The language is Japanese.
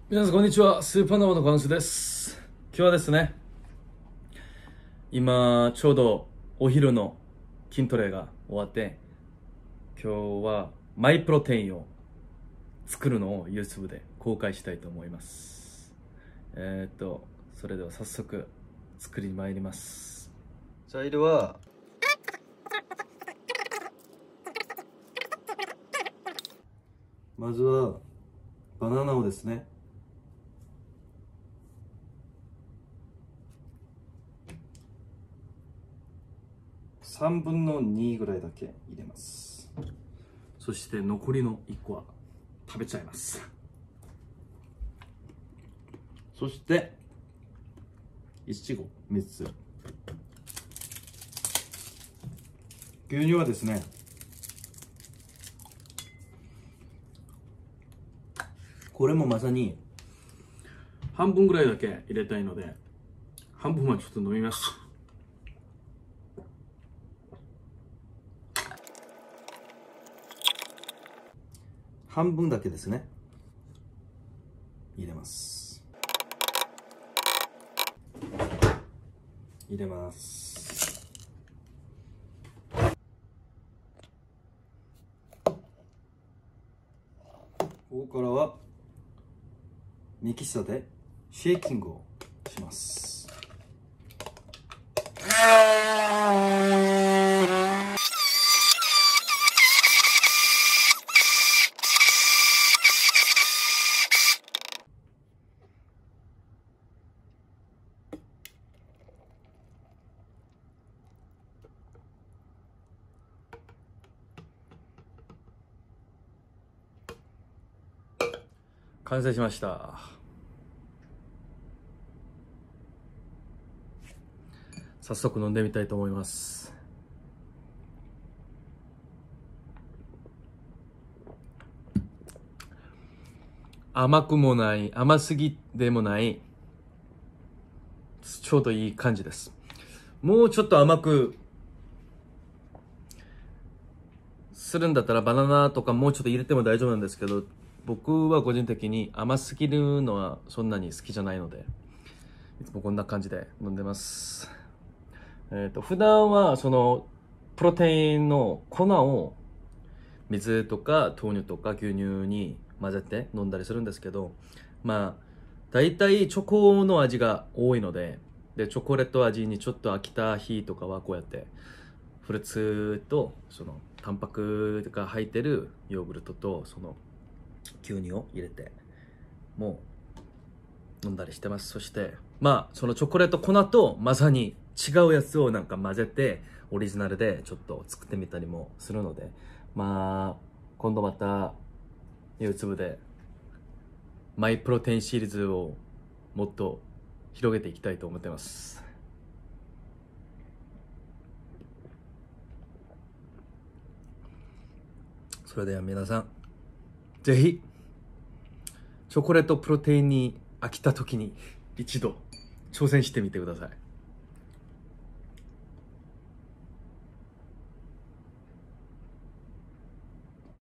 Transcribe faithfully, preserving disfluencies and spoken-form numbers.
皆さんこんにちは。スーパーノヴァのカンスです。今日はですね、今ちょうどお昼の筋トレが終わって、今日はマイプロテインを作るのを YouTube で公開したいと思います。えー、っとそれでは早速作りに参ります。材料はまずはバナナをですね、さんぶんのにぐらいだけ入れます。そして残りのいっこは食べちゃいます。そしていちごみっつ、牛乳はですね、これもまさに半分ぐらいだけ入れたいので、半分はちょっと飲みます。半分だけですね、入れます。入れます。ここからはミキサーでシェーキングをします。完成しました。早速飲んでみたいと思います。甘くもない、甘すぎでもない、ちょうどいい感じです。もうちょっと甘くするんだったらバナナとかもうちょっと入れても大丈夫なんですけど、僕は個人的に甘すぎるのはそんなに好きじゃないので、いつもこんな感じで飲んでます。えっと普段はそのプロテインの粉を水とか豆乳とか牛乳に混ぜて飲んだりするんですけど、まあ大体チョコの味が多いので、でチョコレート味にちょっと飽きた日とかはこうやってフルーツとそのタンパクが入ってるヨーグルトとその牛乳を入れてもう飲んだりしてます。そしてまあそのチョコレート粉とまさに違うやつをなんか混ぜてオリジナルでちょっと作ってみたりもするので、まあ今度また YouTube でマイプロテインシリーズをもっと広げていきたいと思ってます。それでは皆さん、ぜひチョコレートプロテインに飽きた時に一度挑戦してみてください。